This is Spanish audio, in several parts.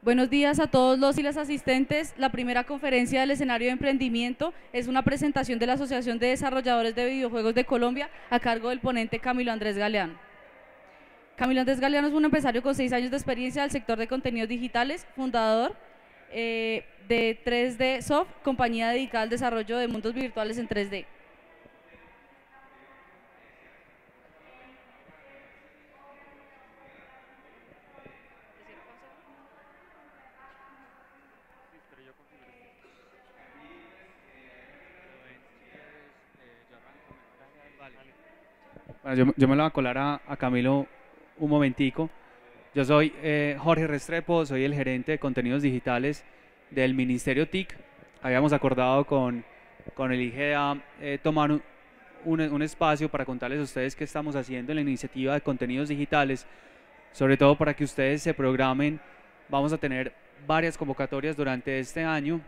Buenos días a todos los y las asistentes. La primera conferencia del escenario de emprendimiento es una presentación de la Asociación de Desarrolladores de Videojuegos de Colombia a cargo del ponente Camilo Andrés Galeano. Camilo Andrés Galeano es un empresario con 6 años de experiencia del sector de contenidos digitales, fundador de 3D Soft, compañía dedicada al desarrollo de mundos virtuales en 3D. Bueno, yo me lo voy a colar a Camilo un momentico. Yo soy Jorge Restrepo, soy el gerente de contenidos digitales del Ministerio TIC. Habíamos acordado con el IGEA tomar un espacio para contarles a ustedes qué estamos haciendo en la iniciativa de contenidos digitales, sobre todo para que ustedes se programen. Vamos a tener varias convocatorias durante este año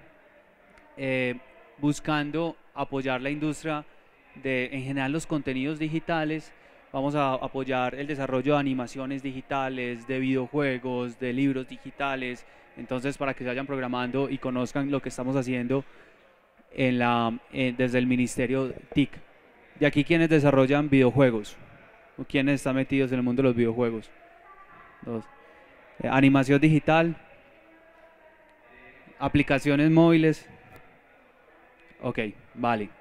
buscando apoyar la industria en general los contenidos digitales. Vamos a apoyar el desarrollo de animaciones digitales, de videojuegos, de libros digitales. Entonces, para que se vayan programando y conozcan lo que estamos haciendo desde el Ministerio TIC. De aquí, quienes desarrollan videojuegos o quienes están metidos en el mundo de los videojuegos. Animación digital, aplicaciones móviles. Ok, vale.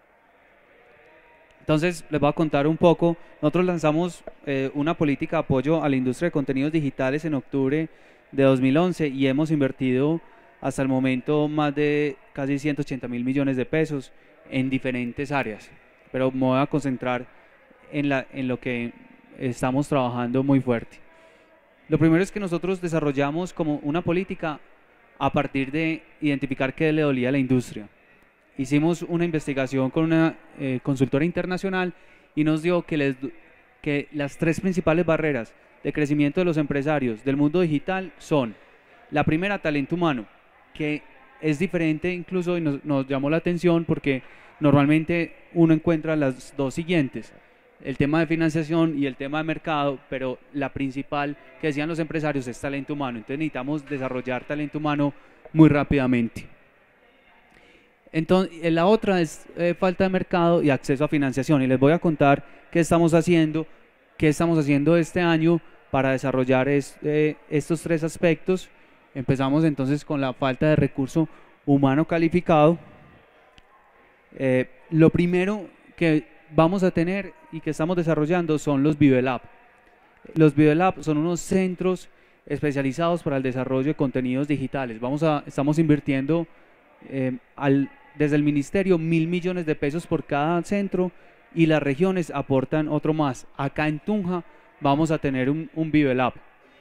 Entonces les voy a contar un poco. Nosotros lanzamos una política de apoyo a la industria de contenidos digitales en octubre de 2011 y hemos invertido hasta el momento más de casi 180.000 millones de pesos en diferentes áreas. Pero me voy a concentrar en lo que estamos trabajando muy fuerte. Lo primero es que nosotros desarrollamos como una política a partir de identificar qué le dolía a la industria. Hicimos una investigación con una consultora internacional y nos dio que las 3 principales barreras de crecimiento de los empresarios del mundo digital son: la primera, talento humano, que es diferente incluso, y nos llamó la atención porque normalmente uno encuentra las dos siguientes: el tema de financiación y el tema de mercado, pero la principal que decían los empresarios es talento humano. Entonces necesitamos desarrollar talento humano muy rápidamente. Entonces, la otra es falta de mercado y acceso a financiación, y les voy a contar qué estamos haciendo este año para desarrollar estos 3 aspectos. Empezamos entonces con la falta de recurso humano calificado. Lo primero que vamos a tener y que estamos desarrollando son los ViveLab. Los ViveLab son unos centros especializados para el desarrollo de contenidos digitales. Estamos invirtiendo desde el ministerio 1.000 millones de pesos por cada centro, y las regiones aportan otro más. Acá en Tunja vamos a tener un ViveLab.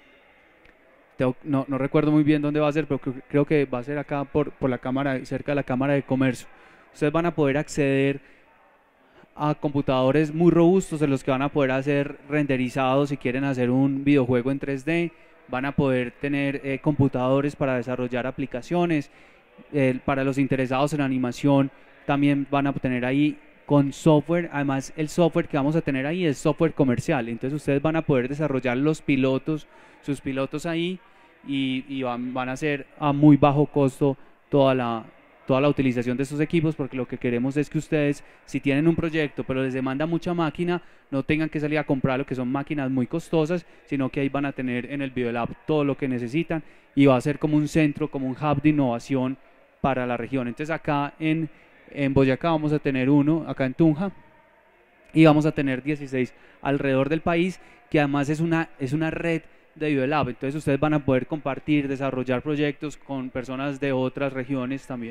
No recuerdo muy bien dónde va a ser, pero creo que va a ser acá por la cámara, cerca de la Cámara de Comercio. Ustedes van a poder acceder a computadores muy robustos en los que van a poder hacer renderizados si quieren hacer un videojuego en 3D. Van a poder tener computadores para desarrollar aplicaciones. Para los interesados en animación también van a tener ahí con software. Además, el software que vamos a tener ahí es software comercial, entonces ustedes van a poder desarrollar sus pilotos ahí, y van a hacer a muy bajo costo toda la utilización de estos equipos, porque lo que queremos es que ustedes, si tienen un proyecto pero les demanda mucha máquina, no tengan que salir a comprar lo que son máquinas muy costosas, sino que ahí van a tener en el ViveLab todo lo que necesitan, y va a ser como un centro, como un hub de innovación para la región. Entonces acá en Boyacá vamos a tener uno, acá en Tunja, y vamos a tener 16 alrededor del país, que además es una red de ViveLab. Entonces ustedes van a poder compartir, desarrollar proyectos con personas de otras regiones también.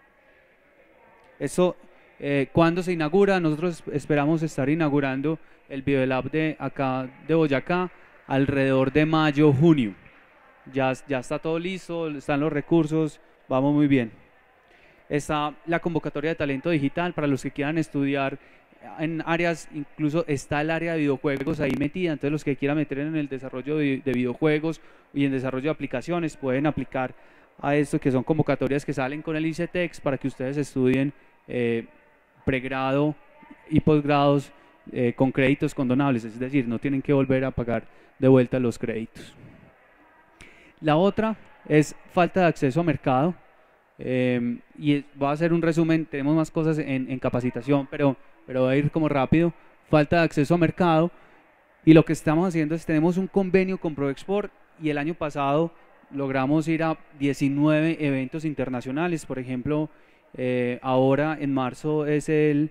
Eso, ¿cuándo se inaugura? Nosotros esperamos estar inaugurando el ViveLab de acá de Boyacá alrededor de mayo, junio. Ya está todo listo, están los recursos, vamos muy bien. Está la convocatoria de talento digital para los que quieran estudiar en áreas, incluso está el área de videojuegos ahí metida. Entonces los que quieran meter en el desarrollo de videojuegos y en desarrollo de aplicaciones pueden aplicar a esto, que son convocatorias que salen con el ICETEX para que ustedes estudien pregrado y posgrados con créditos condonables, es decir, no tienen que volver a pagar de vuelta los créditos. La otra es falta de acceso a mercado. Voy a hacer un resumen, tenemos más cosas en capacitación, pero voy a ir como rápido. Falta de acceso a mercado, y lo que estamos haciendo es, tenemos un convenio con ProExport, y el año pasado logramos ir a 19 eventos internacionales. Por ejemplo, ahora en marzo es el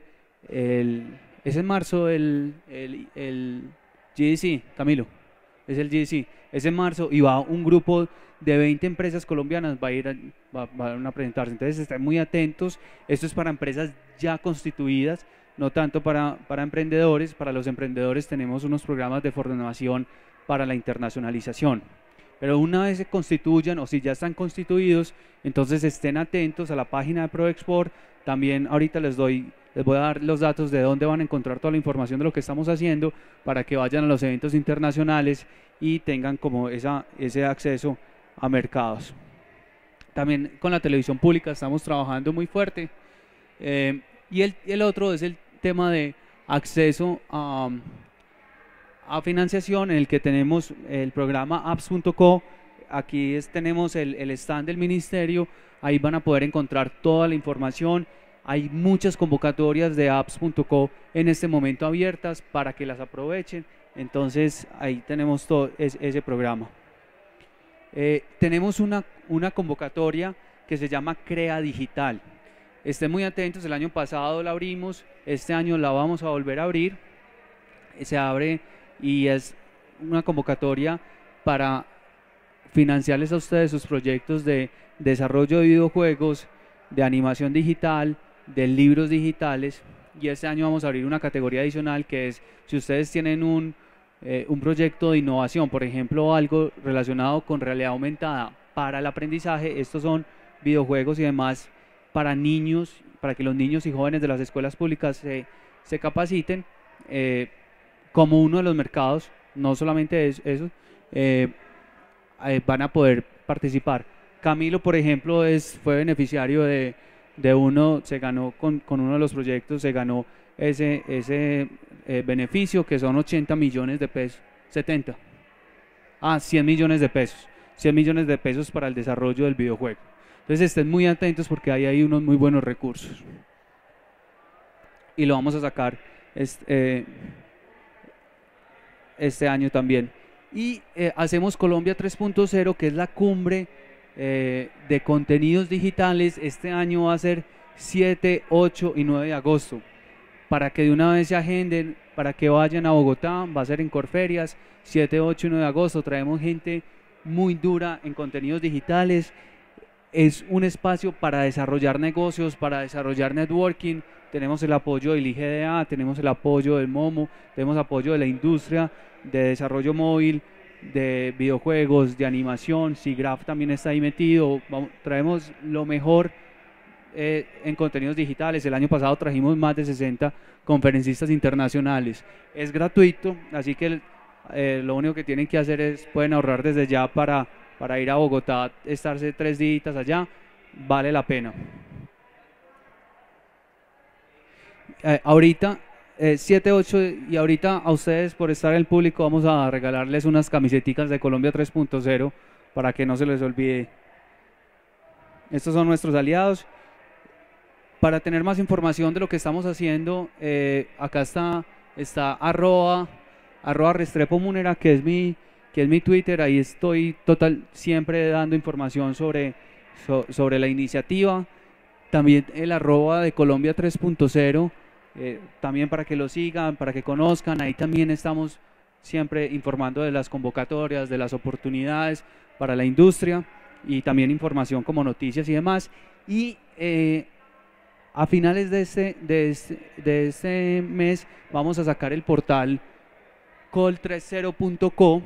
GDC, Camilo, es el GDC, es en marzo, y va un grupo de 20 empresas colombianas, van a presentarse. Entonces estén muy atentos. Esto es para empresas ya constituidas, no tanto para emprendedores. Para los emprendedores tenemos unos programas de formación para la internacionalización. Pero una vez se constituyan, o si ya están constituidos, entonces estén atentos a la página de ProExport. También ahorita les voy a dar los datos de dónde van a encontrar toda la información de lo que estamos haciendo, para que vayan a los eventos internacionales y tengan como ese acceso a mercados. También con la televisión pública estamos trabajando muy fuerte. Y el otro es el tema de acceso a financiación, en el que tenemos el programa apps.co. Aquí tenemos el stand del ministerio, ahí van a poder encontrar toda la información. Hay muchas convocatorias de apps.co en este momento abiertas para que las aprovechen. Entonces ahí tenemos todo ese programa. Tenemos una convocatoria que se llama Crea Digital. Estén muy atentos, el año pasado la abrimos, este año la vamos a volver a abrir. Se abre y es una convocatoria para financiarles a ustedes sus proyectos de desarrollo de videojuegos, de animación digital, de libros digitales. Y este año vamos a abrir una categoría adicional, que es si ustedes tienen un proyecto de innovación, por ejemplo algo relacionado con realidad aumentada para el aprendizaje. Estos son videojuegos y demás para niños, para que los niños y jóvenes de las escuelas públicas se capaciten. Como uno de los mercados, no solamente eso, van a poder participar. Camilo, por ejemplo, fue beneficiario de uno, se ganó con uno de los proyectos, se ganó ese beneficio, que son 80 millones de pesos, 100 millones de pesos, 100 millones de pesos para el desarrollo del videojuego. Entonces estén muy atentos, porque ahí hay unos muy buenos recursos, y lo vamos a sacar este año también. Y hacemos Colombia 3.0, que es la cumbre de contenidos digitales. Este año va a ser 7, 8 y 9 de agosto, para que de una vez se agenden, para que vayan a Bogotá. Va a ser en Corferias, 7, 8 y 9 de agosto. Traemos gente muy dura en contenidos digitales. Es un espacio para desarrollar negocios, para desarrollar networking. Tenemos el apoyo del IGDA, tenemos el apoyo del MOMO, tenemos apoyo de la industria de desarrollo móvil, de videojuegos, de animación. SIGGRAPH también está ahí metido. Traemos lo mejor en contenidos digitales. El año pasado trajimos más de 60 conferencistas internacionales. Es gratuito, así que lo único que tienen que hacer es, pueden ahorrar desde ya para ir a Bogotá, estarse 3 días allá, vale la pena. Ahorita 7, 8 y ahorita a ustedes, por estar en el público, vamos a regalarles unas camisetas de Colombia 3.0 para que no se les olvide. Estos son nuestros aliados. Para tener más información de lo que estamos haciendo, acá está @Restrepo Munera, que es mi Twitter. Ahí estoy siempre dando información sobre la iniciativa. También el @ de Colombia 3.0, también para que lo sigan, para que conozcan. Ahí también estamos siempre informando de las convocatorias, de las oportunidades para la industria, y también información como noticias y demás. Y a finales de este mes vamos a sacar el portal col30.co.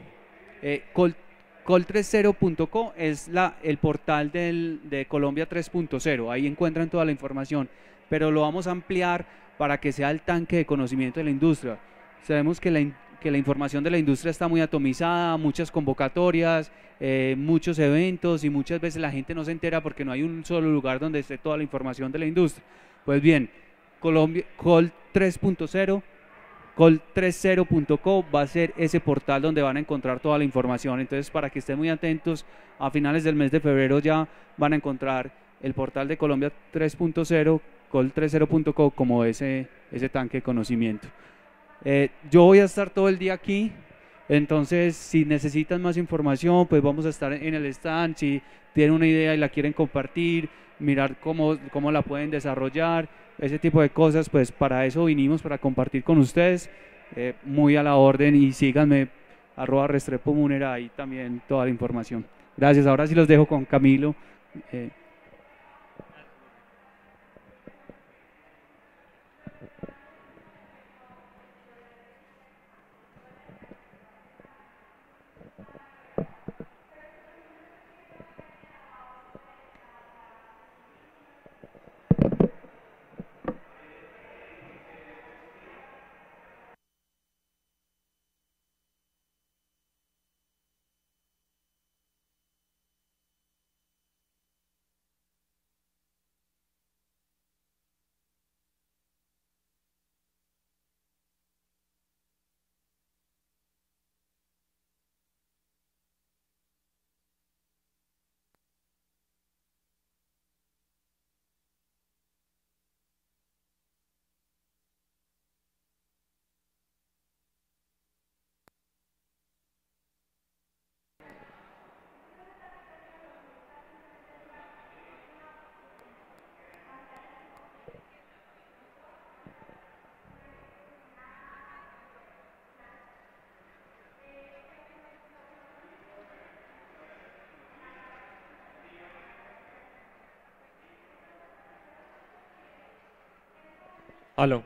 Col30.co es el portal de Colombia 3.0. Ahí encuentran toda la información, pero lo vamos a ampliar para que sea el tanque de conocimiento de la industria. Sabemos que la información de la industria está muy atomizada, muchas convocatorias, muchos eventos, y muchas veces la gente no se entera porque no hay un solo lugar donde esté toda la información de la industria. Pues bien, Col 3.0 col30.co va a ser ese portal donde van a encontrar toda la información. Entonces, para que estén muy atentos, a finales del mes de febrero ya van a encontrar el portal de Colombia 3.0, col30.co, como ese tanque de conocimiento. Yo voy a estar todo el día aquí, entonces si necesitan más información, pues vamos a estar en el stand. Si tienen una idea y la quieren compartir, mirar cómo la pueden desarrollar, ese tipo de cosas, pues para eso vinimos, para compartir con ustedes. Muy a la orden, y síganme @restrepomunera, ahí también toda la información. Gracias. Ahora sí los dejo con Camilo. Aló.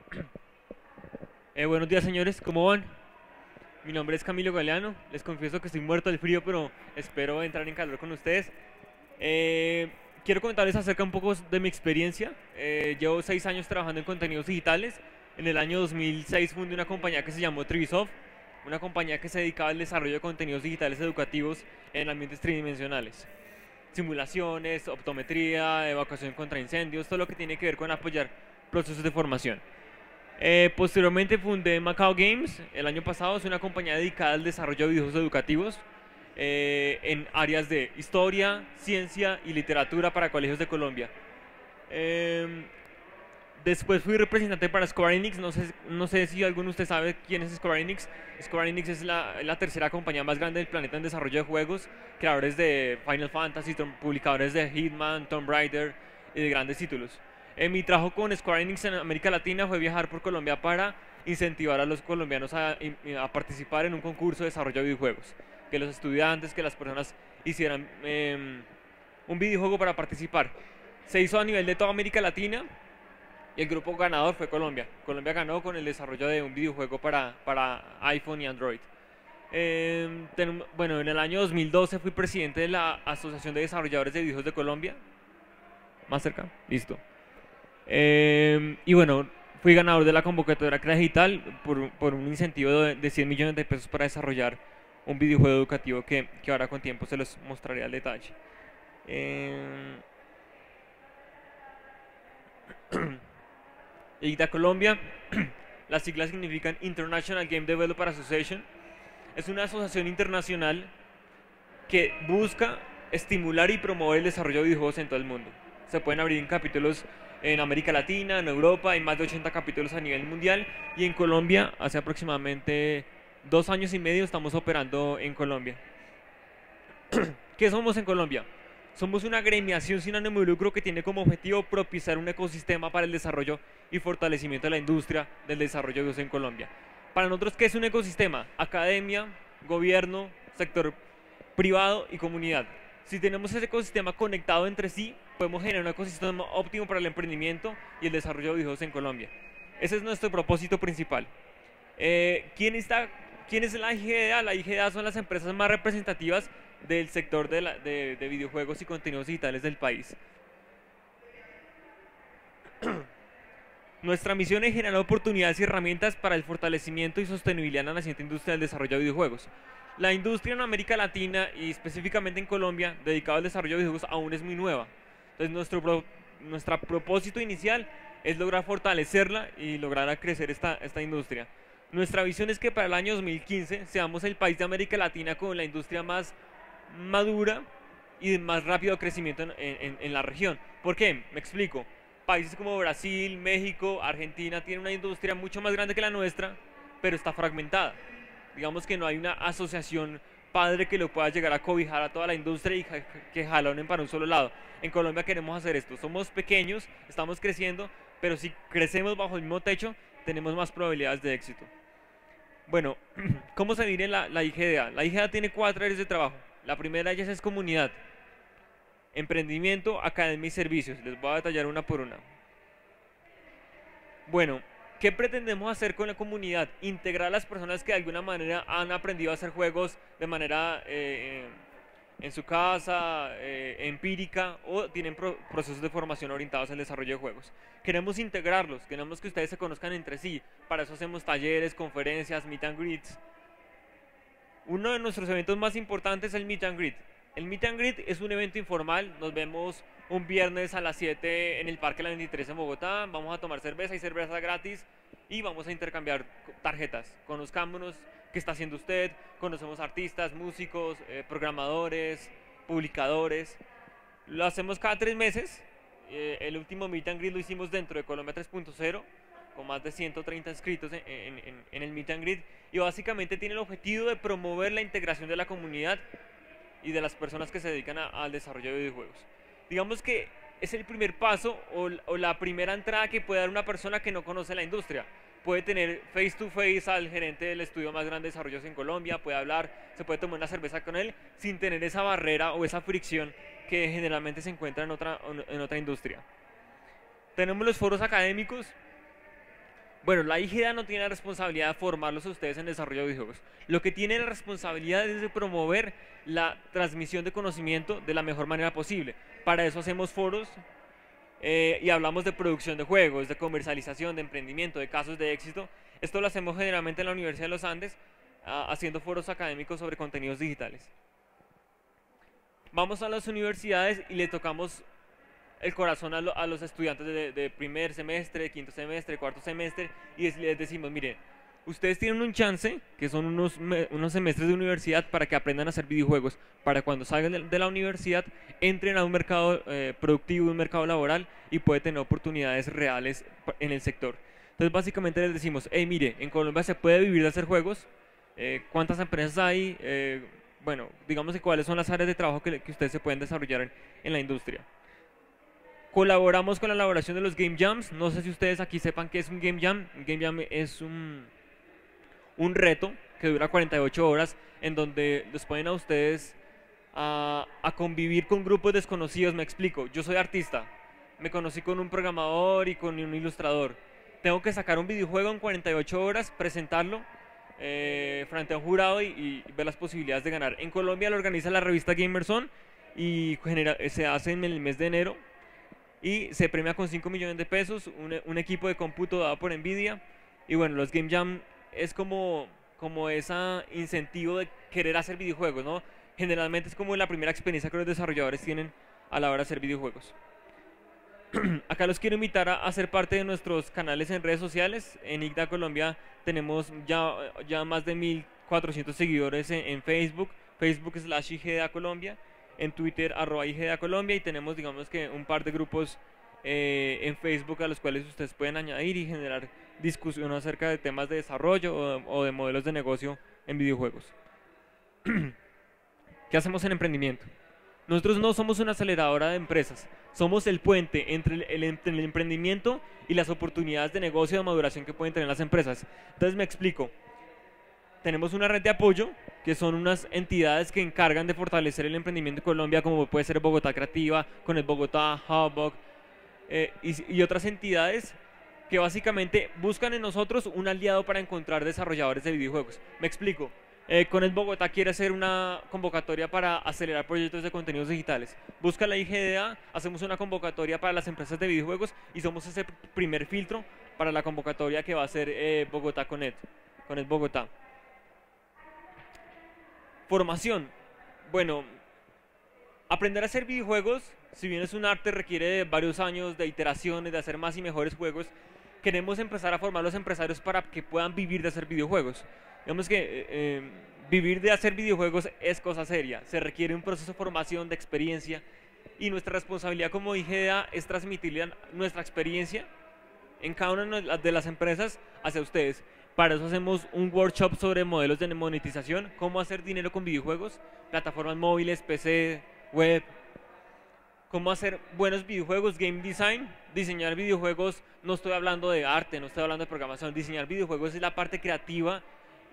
Buenos días, señores, ¿cómo van? Mi nombre es Camilo Galeano. Les confieso que estoy muerto del frío, pero espero entrar en calor con ustedes. Quiero contarles acerca un poco de mi experiencia. Llevo 6 años trabajando en contenidos digitales. En el año 2006 fundé una compañía que se llamó Trivisoft, una compañía que se dedicaba al desarrollo de contenidos digitales educativos en ambientes tridimensionales. Simulaciones, optometría, evacuación contra incendios, todo lo que tiene que ver con apoyar procesos de formación. Posteriormente fundé Macao Games el año pasado. Es una compañía dedicada al desarrollo de videojuegos educativos en áreas de historia, ciencia y literatura para colegios de Colombia. Después fui representante para Square Enix. No sé si alguno de ustedes sabe quién es Square Enix. Square Enix es la tercera compañía más grande del planeta en desarrollo de juegos, creadores de Final Fantasy, publicadores de Hitman, Tomb Raider y de grandes títulos. Mi trabajo con Square Enix en América Latina fue viajar por Colombia para incentivar a los colombianos a participar en un concurso de desarrollo de videojuegos. Que los estudiantes, que las personas hicieran un videojuego para participar. Se hizo a nivel de toda América Latina y el grupo ganador fue Colombia. Colombia ganó con el desarrollo de un videojuego para iPhone y Android. Bueno, en el año 2012 fui presidente de la Asociación de Desarrolladores de Videojuegos de Colombia. ¿Más cerca? Listo. Y bueno, fui ganador de la convocatoria Crea Digital por un incentivo de 100 millones de pesos para desarrollar un videojuego educativo que ahora con tiempo se los mostraré al detalle. IGDA Colombia, las siglas significan International Game Developer Association. Es una asociación internacional que busca estimular y promover el desarrollo de videojuegos en todo el mundo. Se pueden abrir capítulos en América Latina, en Europa, hay más de 80 capítulos a nivel mundial, y en Colombia hace aproximadamente 2 años y medio estamos operando en Colombia. ¿Qué somos en Colombia? Somos una agremiación sin ánimo de lucro que tiene como objetivo propiciar un ecosistema para el desarrollo y fortalecimiento de la industria del desarrollo de videojuegos en Colombia. Para nosotros, ¿qué es un ecosistema? Academia, gobierno, sector privado y comunidad. Si tenemos ese ecosistema conectado entre sí, podemos generar un ecosistema óptimo para el emprendimiento y el desarrollo de videojuegos en Colombia. Ese es nuestro propósito principal. ¿Quién es la IGDA? La IGDA son las empresas más representativas del sector de videojuegos y contenidos digitales del país. Nuestra misión es generar oportunidades y herramientas para el fortalecimiento y sostenibilidad en la naciente industria del desarrollo de videojuegos. La industria en América Latina y específicamente en Colombia, dedicada al desarrollo de videojuegos, aún es muy nueva. Entonces nuestro propósito inicial es lograr fortalecerla y lograr crecer esta industria. Nuestra visión es que para el año 2015 seamos el país de América Latina con la industria más madura y de más rápido crecimiento en la región. ¿Por qué? Me explico. Países como Brasil, México, Argentina tienen una industria mucho más grande que la nuestra, pero está fragmentada. Digamos que no hay una asociación padre que lo pueda llegar a cobijar a toda la industria y que jalonen para un solo lado. En Colombia queremos hacer esto. Somos pequeños, estamos creciendo, pero si crecemos bajo el mismo techo, tenemos más probabilidades de éxito. Bueno, ¿cómo se divide la IGDA? La IGDA tiene 4 áreas de trabajo. La primera de ellas es comunidad, emprendimiento, academia y servicios. Les voy a detallar una por una. Bueno, ¿qué pretendemos hacer con la comunidad? Integrar a las personas que de alguna manera han aprendido a hacer juegos de manera en su casa, empírica, o tienen procesos de formación orientados al desarrollo de juegos. Queremos integrarlos, queremos que ustedes se conozcan entre sí. Para eso hacemos talleres, conferencias, meet and greets. Uno de nuestros eventos más importantes es el meet and greet. El meet and greet es un evento informal. Nos vemos un viernes a las 7 en el Parque La 23 en Bogotá. Vamos a tomar cerveza, hay cerveza gratis y vamos a intercambiar tarjetas. Conozcámonos qué está haciendo usted, conocemos artistas, músicos, programadores, publicadores. Lo hacemos cada 3 meses. El último meet and greet lo hicimos dentro de Colombia 3.0 con más de 130 inscritos en el meet and greet, y básicamente tiene el objetivo de promover la integración de la comunidad y de las personas que se dedican al desarrollo de videojuegos. Digamos que es el primer paso o la primera entrada que puede dar una persona que no conoce la industria. Puede tener face to face al gerente del estudio más grande de desarrollos en Colombia, puede hablar, se puede tomar una cerveza con él sin tener esa barrera o esa fricción que generalmente se encuentra en otra industria. Tenemos los foros académicos. Bueno, la IGDA no tiene la responsabilidad de formarlos a ustedes en desarrollo de videojuegos. Lo que tiene la responsabilidad es de promover la transmisión de conocimiento de la mejor manera posible. Para eso hacemos foros y hablamos de producción de juegos, de comercialización, de emprendimiento, de casos de éxito. Esto lo hacemos generalmente en la Universidad de los Andes, haciendo foros académicos sobre contenidos digitales. Vamos a las universidades y le tocamos el corazón a los estudiantes de primer semestre, de quinto semestre, de cuarto semestre, y les decimos, miren, ustedes tienen un chance, que son unos semestres de universidad para que aprendan a hacer videojuegos, para cuando salgan de la universidad entren a un mercado productivo, un mercado laboral, y pueden tener oportunidades reales en el sector. Entonces básicamente les decimos, hey, mire, en Colombia se puede vivir de hacer juegos, ¿cuántas empresas hay? Bueno, digamos que cuáles son las áreas de trabajo que ustedes se pueden desarrollar en la industria. Colaboramos con la elaboración de los Game Jams. No sé si ustedes aquí sepan qué es un Game Jam. Un Game Jam es un reto que dura 48 horas en donde los ponen a ustedes a convivir con grupos desconocidos. Me explico, yo soy artista, me conocí con un programador y con un ilustrador. Tengo que sacar un videojuego en 48 horas, presentarlo frente a un jurado y ver las posibilidades de ganar. En Colombia lo organiza la revista Gamerson y se hace en el mes de enero. Y se premia con 5 millones de pesos, un equipo de cómputo dado por Nvidia. Y bueno, los Game Jam es como ese incentivo de querer hacer videojuegos, ¿no? Generalmente es como la primera experiencia que los desarrolladores tienen a la hora de hacer videojuegos. Acá los quiero invitar a ser parte de nuestros canales en redes sociales. En IGDA Colombia tenemos ya más de 1.400 seguidores en Facebook, Facebook/IGDA Colombia. En Twitter, @IGDA Colombia, y tenemos, digamos que, un par de grupos en Facebook a los cuales ustedes pueden añadir y generar discusión acerca de temas de desarrollo o de modelos de negocio en videojuegos. ¿Qué hacemos en emprendimiento? Nosotros no somos una aceleradora de empresas, somos el puente entre el emprendimiento y las oportunidades de negocio de maduración que pueden tener las empresas. Entonces me explico. Tenemos una red de apoyo, que son unas entidades que encargan de fortalecer el emprendimiento en Colombia, como puede ser Bogotá Creativa, con el Bogotá Hub, y otras entidades que básicamente buscan en nosotros un aliado para encontrar desarrolladores de videojuegos. Me explico. Con el Bogotá quiere hacer una convocatoria para acelerar proyectos de contenidos digitales. Busca la IGDA, hacemos una convocatoria para las empresas de videojuegos y somos ese primer filtro para la convocatoria que va a hacer Bogotá Connect, con el Bogotá. Formación. Bueno, aprender a hacer videojuegos Si bien es un arte, requiere de varios años de iteraciones, de hacer más y mejores juegos. Queremos empezar a formar los empresarios para que puedan vivir de hacer videojuegos. Digamos que vivir de hacer videojuegos es cosa seria. Se requiere un proceso de formación, de experiencia. Y nuestra responsabilidad como IGEA es transmitirle nuestra experiencia en cada una de las empresas hacia ustedes. Para eso hacemos un workshop sobre modelos de monetización, cómo hacer dinero con videojuegos, plataformas móviles, PC, web, cómo hacer buenos videojuegos, game design. Diseñar videojuegos, no estoy hablando de arte, no estoy hablando de programación. Diseñar videojuegos es la parte creativa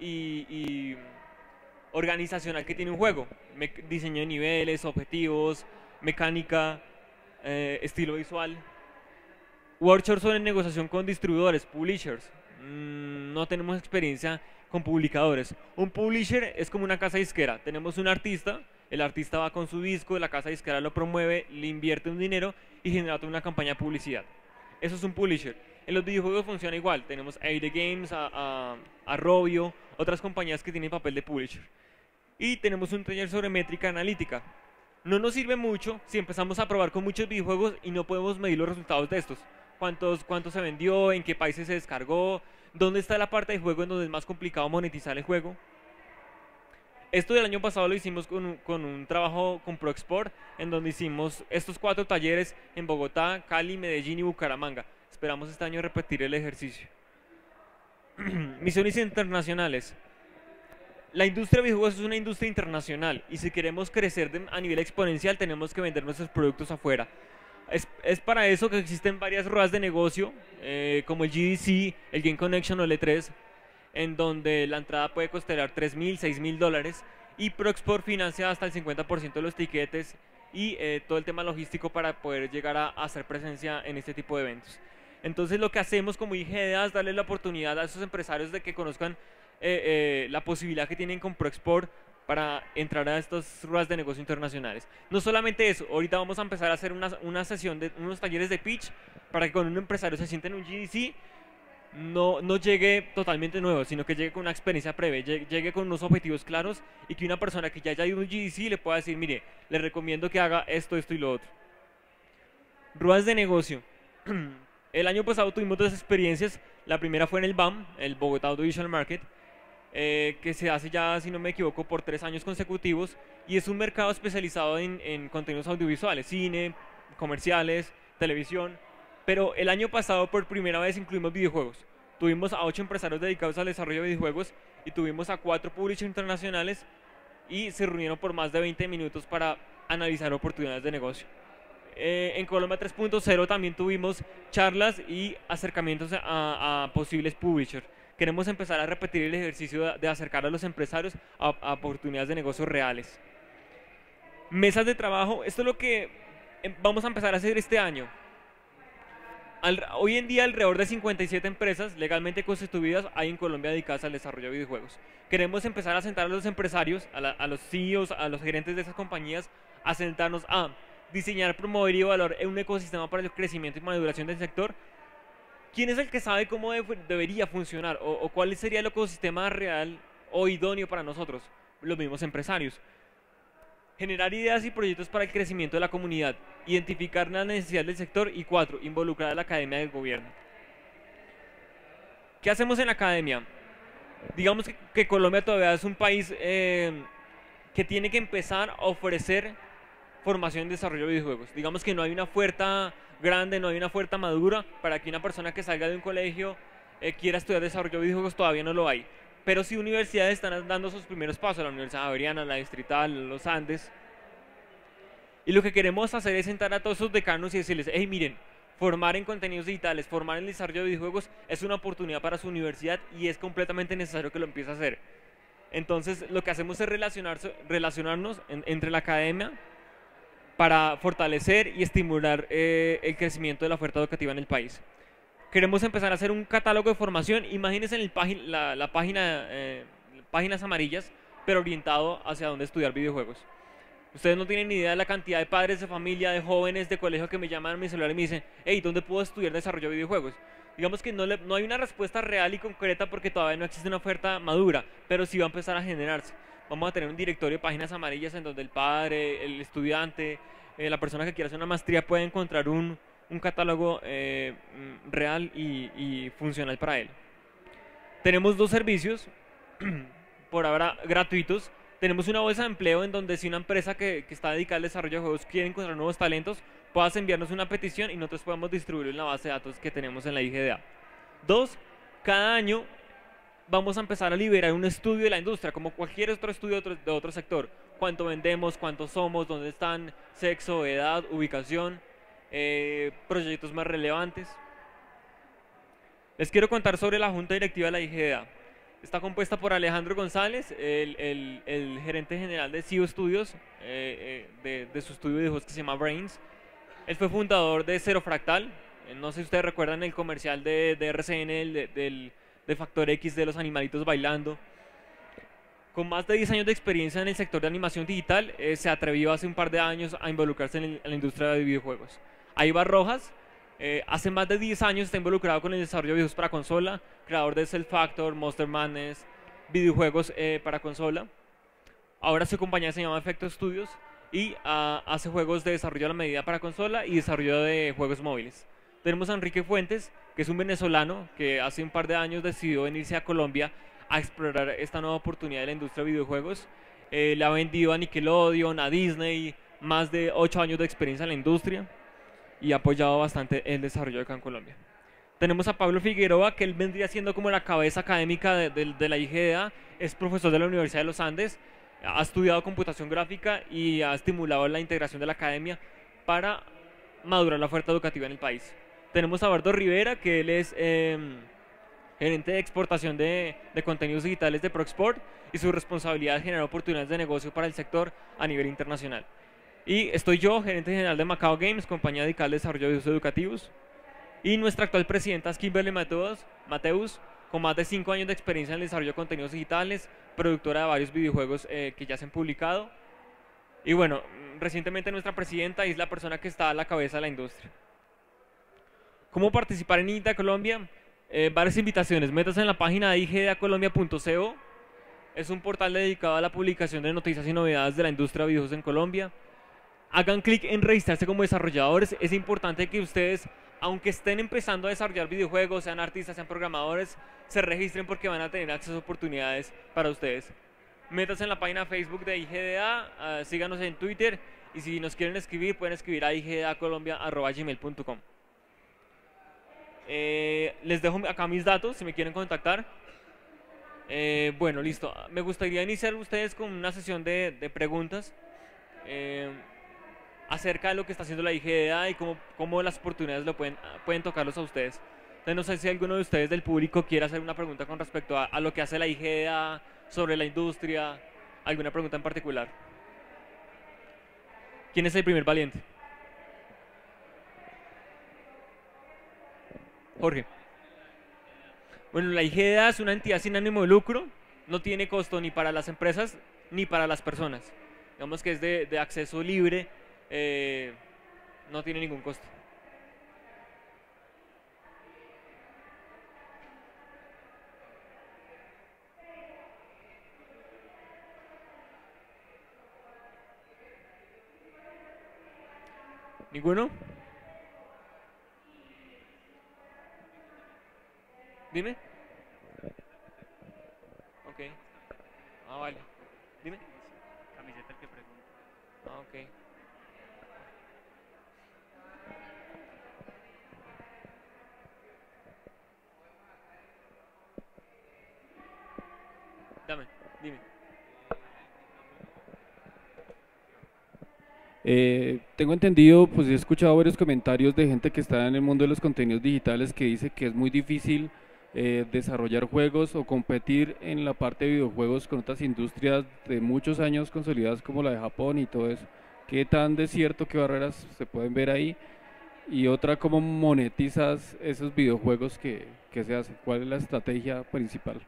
y organizacional que tiene un juego. Diseño de niveles, objetivos, mecánica, estilo visual. Workshops sobre negociación con distribuidores, publishers. No tenemos experiencia con publicadores. Un publisher es como una casa disquera. Tenemos un artista, el artista va con su disco, la casa disquera lo promueve, le invierte un dinero y genera toda una campaña de publicidad. Eso es un publisher. En los videojuegos funciona igual. Tenemos a ID Games, a Rovio, otras compañías que tienen papel de publisher. Y tenemos un taller sobre métrica analítica. No nos sirve mucho si empezamos a probar con muchos videojuegos y no podemos medir los resultados de estos. Cuánto se vendió, en qué países se descargó, dónde está la parte de juego en donde es más complicado monetizar el juego. Esto del año pasado lo hicimos con un trabajo con ProExport, en donde hicimos estos 4 talleres en Bogotá, Cali, Medellín y Bucaramanga. Esperamos este año repetir el ejercicio. Misiones internacionales. La industria de videojuegos es una industria internacional y si queremos crecer a nivel exponencial tenemos que vender nuestros productos afuera. Es para eso que existen varias ruedas de negocio, como el GDC, el Game Connection o el E3, en donde la entrada puede costar $3.000, $6.000 y ProExport financia hasta el 50% de los tiquetes y todo el tema logístico para poder llegar a hacer presencia en este tipo de eventos. Entonces lo que hacemos como IGEA es darle la oportunidad a esos empresarios de que conozcan la posibilidad que tienen con ProExport para entrar a estas ruedas de negocio internacionales. No solamente eso, ahorita vamos a empezar a hacer una sesión de unos talleres de pitch para que cuando un empresario se siente en un GDC no llegue totalmente nuevo, sino que llegue con una experiencia previa, llegue con unos objetivos claros y que una persona que ya haya ido a un GDC le pueda decir, mire, le recomiendo que haga esto, esto y lo otro. Ruedas de negocio. El año pasado tuvimos 2 experiencias. La primera fue en el BAM, el Bogotá Audiovisual Market, que se hace ya, si no me equivoco, por 3 años consecutivos y es un mercado especializado en contenidos audiovisuales, cine, comerciales, televisión, pero el año pasado por primera vez incluimos videojuegos. Tuvimos a 8 empresarios dedicados al desarrollo de videojuegos y tuvimos a 4 publishers internacionales y se reunieron por más de 20 minutos para analizar oportunidades de negocio. En Colombia 3.0 también tuvimos charlas y acercamientos a posibles publishers. Queremos empezar a repetir el ejercicio de acercar a los empresarios a oportunidades de negocios reales. Mesas de trabajo, esto es lo que vamos a empezar a hacer este año. Hoy en día alrededor de 57 empresas legalmente constituidas hay en Colombia dedicadas al desarrollo de videojuegos. Queremos empezar a sentar a los empresarios, a los CEOs, a los gerentes de esas compañías, a sentarnos a diseñar, promover y evaluar un ecosistema para el crecimiento y maduración del sector. ¿Quién es el que sabe cómo debería funcionar o cuál sería el ecosistema real o idóneo para nosotros? Los mismos empresarios. Generar ideas y proyectos para el crecimiento de la comunidad. Identificar las necesidades del sector. Y 4, involucrar a la academia del gobierno. ¿Qué hacemos en la academia? Digamos que Colombia todavía es un país que tiene que empezar a ofrecer formación en desarrollo de videojuegos. Digamos que no hay una oferta grande, no hay una oferta madura para que una persona que salga de un colegio quiera estudiar desarrollo de videojuegos, todavía no lo hay. Pero sí universidades están dando sus primeros pasos, la Universidad Javeriana, la Distrital, los Andes. Y lo que queremos hacer es sentar a todos esos decanos y decirles, hey, miren, formar en contenidos digitales, formar en el desarrollo de videojuegos es una oportunidad para su universidad y es completamente necesario que lo empiece a hacer. Entonces, lo que hacemos es relacionarnos entre la academia para fortalecer y estimular el crecimiento de la oferta educativa en el país. Queremos empezar a hacer un catálogo de formación. Imagínense en la página, páginas amarillas, pero orientado hacia dónde estudiar videojuegos. Ustedes no tienen ni idea de la cantidad de padres de familia, de jóvenes de colegio que me llaman a mi celular y me dicen, hey, ¿dónde puedo estudiar desarrollo de videojuegos? Digamos que no hay una respuesta real y concreta porque todavía no existe una oferta madura, pero sí va a empezar a generarse. Vamos a tener un directorio de páginas amarillas en donde el padre, el estudiante, la persona que quiera hacer una maestría puede encontrar un catálogo real y funcional para él. Tenemos 2 servicios, por ahora gratuitos. Tenemos una bolsa de empleo en donde si una empresa que está dedicada al desarrollo de juegos quiere encontrar nuevos talentos, puedas enviarnos una petición y nosotros podemos distribuirlo en la base de datos que tenemos en la IGDA. 2, cada año vamos a empezar a liberar un estudio de la industria, como cualquier otro estudio de otro sector. Cuánto vendemos, cuántos somos, dónde están, sexo, edad, ubicación, proyectos más relevantes. Les quiero contar sobre la junta directiva de la IGDA. Está compuesta por Alejandro González, el gerente general de CEO Studios, de su estudio de videojuegos que se llama Brains. Él fue fundador de Cero Fractal. No sé si ustedes recuerdan el comercial de RCN, de Factor X, de los animalitos bailando. Con más de 10 años de experiencia en el sector de animación digital, se atrevió hace un par de años a involucrarse en la industria de videojuegos. Aibar Rojas, hace más de 10 años está involucrado con el desarrollo de videojuegos para consola, creador de Self Factor, Monster Madness, videojuegos para consola. Ahora su compañía se llama Efecto Studios y hace juegos de desarrollo a la medida para consola y desarrollo de juegos móviles. Tenemos a Enrique Fuentes, que es un venezolano que hace un par de años decidió venirse a Colombia a explorar esta nueva oportunidad de la industria de videojuegos. Le ha vendido a Nickelodeon, a Disney, más de 8 años de experiencia en la industria y ha apoyado bastante el desarrollo acá en Colombia. Tenemos a Pablo Figueroa, que él vendría siendo como la cabeza académica de la IGDA, es profesor de la Universidad de los Andes, ha estudiado computación gráfica y ha estimulado la integración de la academia para madurar la oferta educativa en el país. Tenemos a Bardo Rivera, que él es gerente de exportación de contenidos digitales de ProExport y su responsabilidad es generar oportunidades de negocio para el sector a nivel internacional. Y estoy yo, gerente general de Macao Games, compañía dedicada al desarrollo de videojuegos educativos. Y nuestra actual presidenta es Kimberly Mateus, con más de 5 años de experiencia en el desarrollo de contenidos digitales, productora de varios videojuegos que ya se han publicado. Y bueno, recientemente nuestra presidenta es la persona que está a la cabeza de la industria. ¿Cómo participar en IGDA Colombia? Varias invitaciones. Métanse en la página de igdacolombia.co. Es un portal dedicado a la publicación de noticias y novedades de la industria de videojuegos en Colombia. Hagan clic en registrarse como desarrolladores. Es importante que ustedes, aunque estén empezando a desarrollar videojuegos, sean artistas, sean programadores, se registren porque van a tener acceso a oportunidades para ustedes. Métanse en la página Facebook de IGDA, síganos en Twitter y si nos quieren escribir, pueden escribir a igdacolombia@gmail.com. Les dejo acá mis datos si me quieren contactar. Bueno, listo. Me gustaría iniciar ustedes con una sesión de preguntas acerca de lo que está haciendo la IGDA y cómo las oportunidades pueden tocarlos a ustedes. Entonces, no sé si alguno de ustedes del público quiere hacer una pregunta con respecto a lo que hace la IGDA, sobre la industria, alguna pregunta en particular. ¿Quién es el primer valiente? Jorge. Bueno, la IGDA es una entidad sin ánimo de lucro, no tiene costo ni para las empresas ni para las personas. Digamos que es de acceso libre, no tiene ningún costo. ¿Ninguno? Dime. Ok. Ah, vale. Dime. Camiseta el que pregunta. Ah, ok. Dime. Tengo entendido, pues he escuchado varios comentarios de gente que está en el mundo de los contenidos digitales que dice que es muy difícil desarrollar juegos o competir en la parte de videojuegos con otras industrias de muchos años consolidadas como la de Japón y todo eso. ¿Qué tan de cierto, qué barreras se pueden ver ahí? Y otra, ¿cómo monetizas esos videojuegos que se hacen? ¿Cuál es la estrategia principal?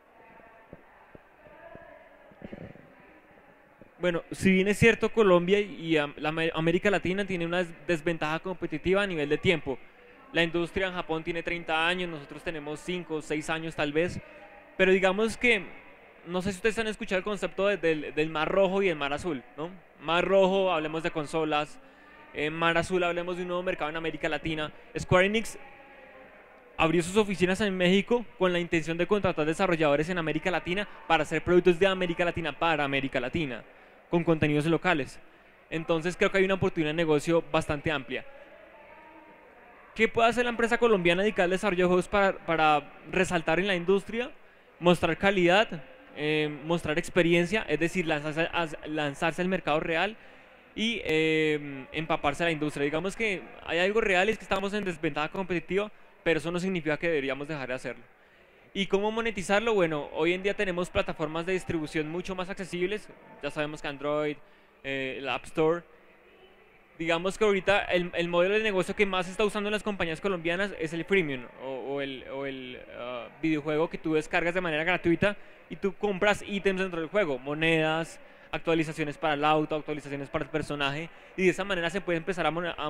Bueno, si bien es cierto, Colombia y América Latina tiene una desventaja competitiva a nivel de tiempo. La industria en Japón tiene 30 años, nosotros tenemos 5 o 6 años tal vez, pero digamos que, no sé si ustedes han escuchado el concepto del mar rojo y el mar azul, ¿no? Mar rojo, hablemos de consolas, Mar Azul, hablemos de un nuevo mercado en América Latina. Square Enix abrió sus oficinas en México con la intención de contratar desarrolladores en América Latina para hacer productos de América Latina para América Latina, con contenidos locales. Entonces creo que hay una oportunidad de negocio bastante amplia. ¿Qué puede hacer la empresa colombiana dedicada al desarrollo de juegos para resaltar en la industria? Mostrar calidad, mostrar experiencia, es decir, lanzarse al mercado real y empaparse a la industria. Digamos que hay algo real, es que estamos en desventaja competitiva, pero eso no significa que deberíamos dejar de hacerlo. ¿Y cómo monetizarlo? Bueno, hoy en día tenemos plataformas de distribución mucho más accesibles. Ya sabemos que Android, el App Store. Digamos que ahorita el modelo de negocio que más se está usando en las compañías colombianas es el freemium o el videojuego que tú descargas de manera gratuita y tú compras ítems dentro del juego, monedas, actualizaciones para el auto, actualizaciones para el personaje, y de esa manera se puede empezar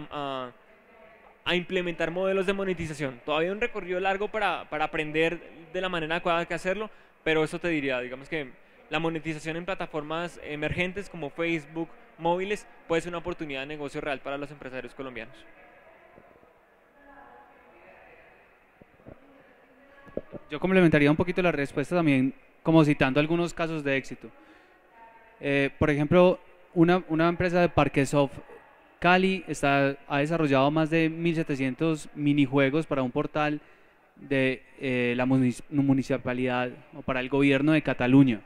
a implementar modelos de monetización. Todavía hay un recorrido largo para aprender de la manera adecuada que hacerlo, pero eso te diría, digamos que la monetización en plataformas emergentes como Facebook, móviles, puede ser una oportunidad de negocio real para los empresarios colombianos. Yo complementaría un poquito la respuesta también, como citando algunos casos de éxito. Por ejemplo, una empresa de Parquesoft Cali ha desarrollado más de 1.700 minijuegos para un portal de la municipalidad o para el gobierno de Cataluña.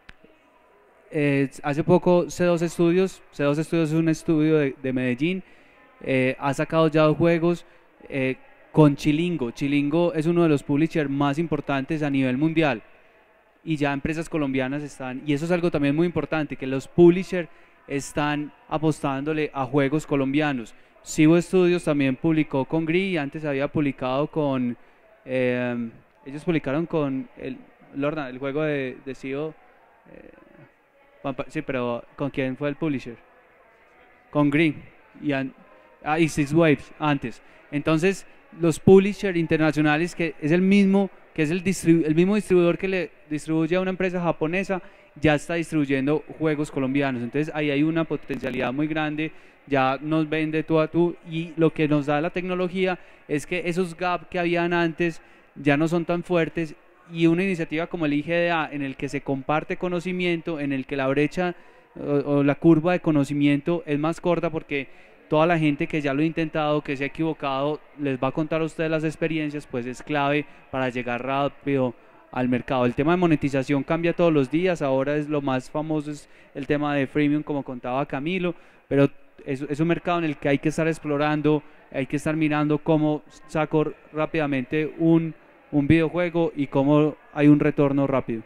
Hace poco C2 Studios es un estudio de Medellín, ha sacado ya 2 juegos con Chilingo. Chilingo es uno de los publishers más importantes a nivel mundial y ya empresas colombianas están, y eso es algo también muy importante, que los publishers están apostándole a juegos colombianos. Cibo Studios también publicó con Gris, antes había publicado con, ellos publicaron con Lorna, el juego de Cibo. Sí, pero ¿con quién fue el publisher? Con Green y Six Waves antes. Entonces, los publishers internacionales, que es el mismo distribuidor que le distribuye a una empresa japonesa, ya está distribuyendo juegos colombianos. Entonces, ahí hay una potencialidad muy grande, ya nos vende tú a tú, y lo que nos da la tecnología es que esos gaps que habían antes ya no son tan fuertes, y una iniciativa como el IGDA, en el que se comparte conocimiento, en el que la brecha o la curva de conocimiento es más corta, porque toda la gente que ya lo ha intentado, que se ha equivocado, les va a contar a ustedes las experiencias, pues es clave para llegar rápido al mercado. El tema de monetización cambia todos los días, ahora es lo más famoso, es el tema de freemium, como contaba Camilo, pero es un mercado en el que hay que estar explorando, hay que estar mirando cómo saco rápidamente un videojuego y cómo hay un retorno rápido.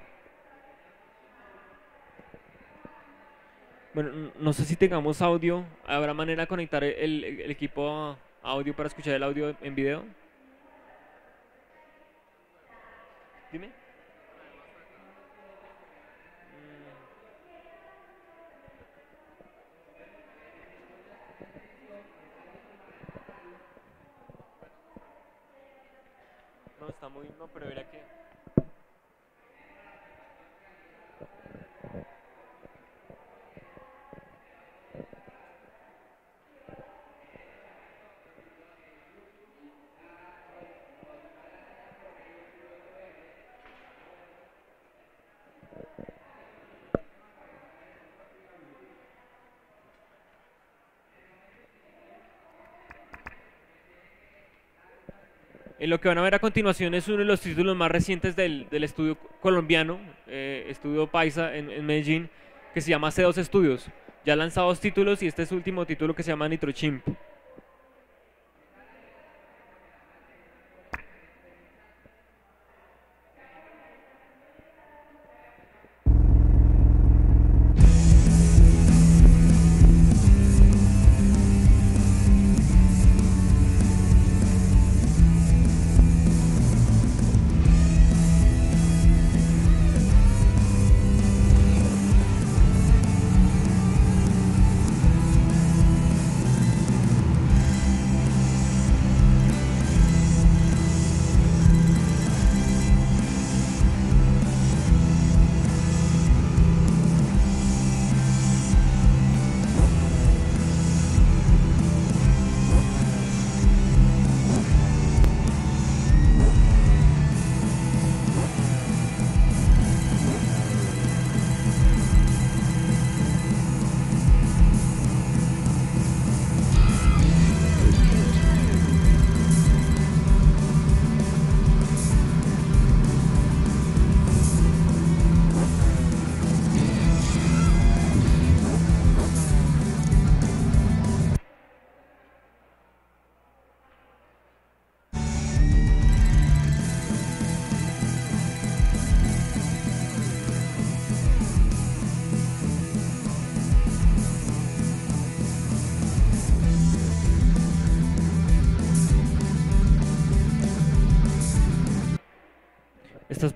Bueno, no sé si tengamos audio. ¿Habrá manera de conectar el equipo a audio para escuchar el audio en video? Dime. No, está muy... No, pero era que... Lo que van a ver a continuación es uno de los títulos más recientes del estudio colombiano, estudio Paisa en Medellín, que se llama C2 Studios. Ya ha lanzado 2 títulos y este es su último título, que se llama Nitrochimp.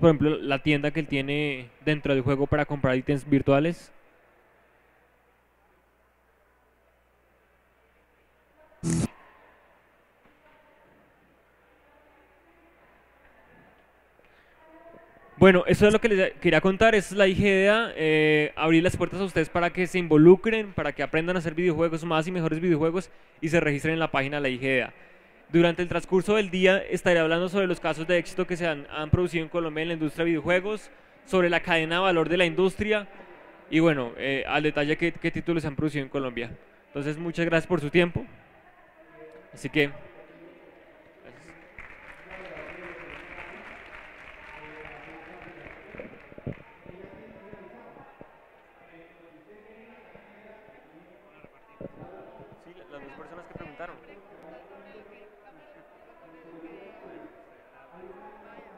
por ejemplo, la tienda que él tiene dentro del juego para comprar ítems virtuales. Bueno, eso es lo que les quería contar, esa es la idea, abrir las puertas a ustedes para que se involucren, para que aprendan a hacer videojuegos, más y mejores videojuegos, y se registren en la página de la IGEA. Durante el transcurso del día estaré hablando sobre los casos de éxito que han producido en Colombia en la industria de videojuegos, sobre la cadena de valor de la industria, y bueno, al detalle qué títulos se han producido en Colombia. Entonces, muchas gracias por su tiempo. Así que... Sí, las dos personas que preguntaron.